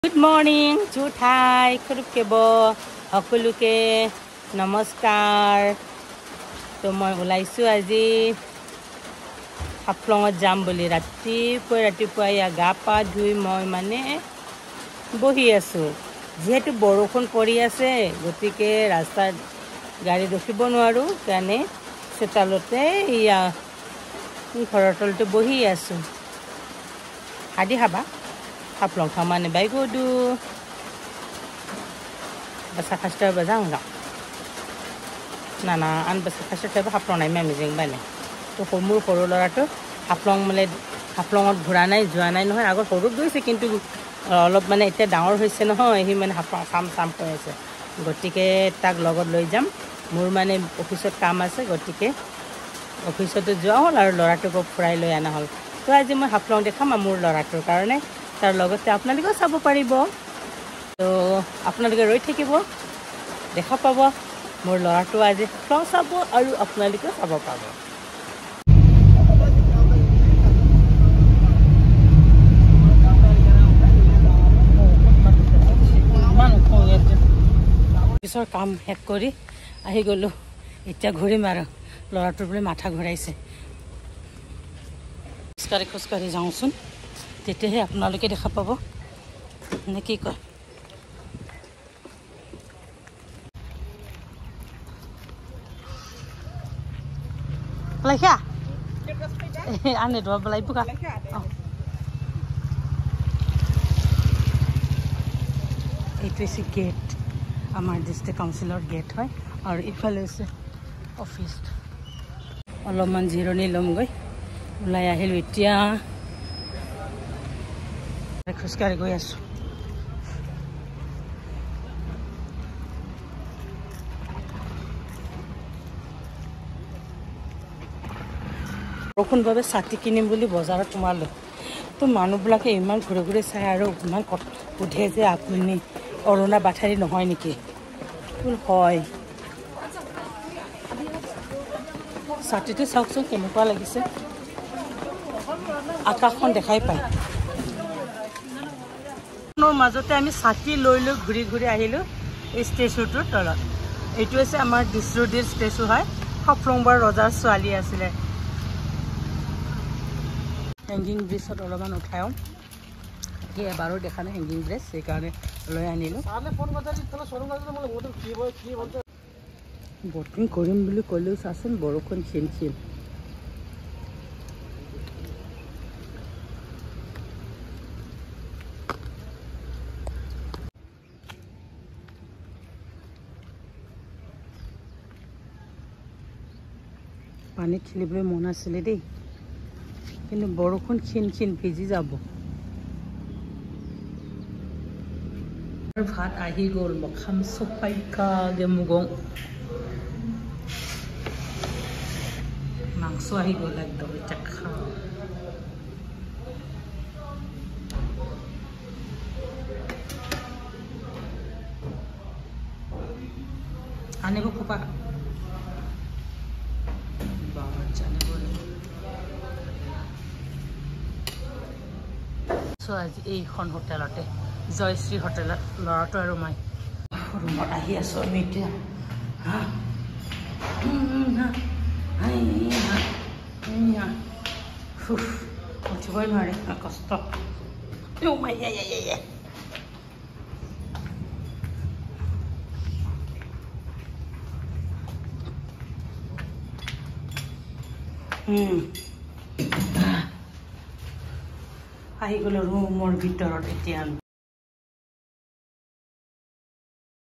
Good morning, Juthai, Kurukebo, Hakuluke, Namaskar. To moi ulaisu aji Haflong jam boli ratipuwa ya gapa dhui moi mane bohi asu. Jehetu borokhon pori ase, gotike rasta gari rakhibo noaru kane setalote ya ঘৰৰ তলতে বহি আছো আদি হাবা Haflong kamane bai godu basa khasta bazanga nana an basa khasta ba Haflong nai mami jeng bane to homur horo larato Haflong male Haflongot ঘুৰা নাই যোৱা নাই নহয় আগৰ হৰু গৈছে কিন্তু অলপ মানে এতিয়া ডাঙৰ হৈছে নহয় হি মানে Haflong সাম কৈ আছে গটিকে তাক লগত লৈ যাম মোৰ মানে অফিসত কাম আছে গটিকে অফিসতে যোৱা হল আৰু লৰাটোক ফুৰাই লৈ আনা হল তো আজি মই Haflong দেখাম মোৰ লৰাটোৰ কাৰণে তাৰ লগতে আপোনালোকে চাব পাৰিব তো আপোনালোকে ৰৈ থাকিব দেখা পাব মোৰ লৰাটো আজি Haflong চাব আৰু আপোনালোকে চাব পাব পিছৰ কাম শেষ কৰি আহি গলো এতিয়া ঘূৰিম আৰু লৰাটোৰ বোলে মাথা ঘূৰাইছে খোজকাঢ়ি যাওঁচোন তেতিয়াহে আপোনালোকে দেখা পাব নে কি কয় লাইখা আনে দবা বলাই বুকা এইটো আছে গেট আমাৰ ডিস্ট্ৰিক্ট কাউন্সিলৰ গেট হয় আৰু ইফালে আছে অফিস অলপমান জিৰণি লম গৈ ওলাই আহিলো এতিয়া খোজকাঢ়ি গৈ আছো বৰষুণ বাবে ছাতি কিনিম বুলি বজাৰত সোমালো তো মানুহবিলাকে ইমান ঘূৰি ঘূৰি চাই আৰু ইমান সুধে যে আপুনি অৰুণা বাঠাৰী নহয় নেকি হয় ছাতিটো চাওকচোন কেনেকুৱা লাগিছে আকাশখন দেখাই পায় মাজতে আমি ছাতি লৈ লৈ ঘূৰি ঘূৰি আহিলো এই ষ্টেচুটোৰ তলত এইটো আছে আমাৰ ডিস্ট্ৰিক্ট ষ্টেচু হয় Haflong বাৰ ৰজাৰ ছোৱালী আছিলে হেংগিং ব্ৰিজত অলপমান উঠাও কি এবাৰো দেখা নাই হেংগিং ব্ৰিজ সেইকাৰণে লৈ আনিলো বটিং কৰিম বুলি ক'লেও চাচোন বৰষুণ খিন পানীত খেলিবলৈ মন আছিলে দেই কিন্তু বৰষুণ খিন ভিজি যাব ভাত আহি গ'ল মখাম চপাইকা গেমুগং মাংস আহি গ'ল একদম এটা খাওঁ আনিব খোপা আজি এইখন হোটেলতে জয়শ্ৰী হোটেলত লৰাটো আৰু মই ৰুমত আহি আছো আমি এতিয়া উঠিবই নোৱাৰি কষ্ট আহি গ'লো ৰুমৰ ভিতৰত এতিয়া আমি